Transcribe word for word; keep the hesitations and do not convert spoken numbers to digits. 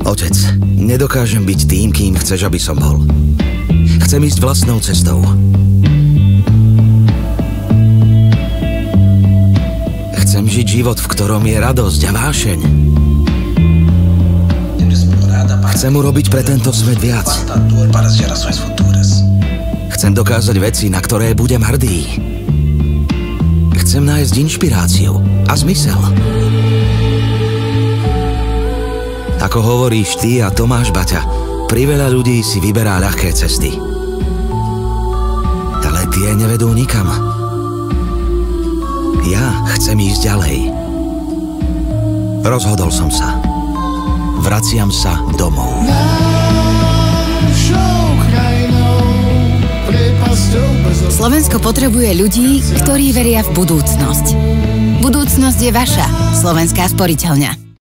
Otec, nedokážem byť tým, kým chceš, aby som bol. Chcem ísť vlastnou cestou. Chcem žiť život, v ktorom je radosť a vášeň. Chcem urobiť pre tento svet viac. Chcem dokázať veci, na ktoré budem hrdý. Chcem nájsť inšpiráciu a zmysel. Ako hovoríš ty a Tomáš Baťa, priveľa ľudí si vyberá ľahké cesty. Ale tie nevedú nikam. Ja chcem ísť ďalej. Rozhodol som sa. Vraciam sa domov. Slovensko potrebuje ľudí, ktorí veria v budúcnosť. Budúcnosť je vaša, Slovenská sporiteľňa.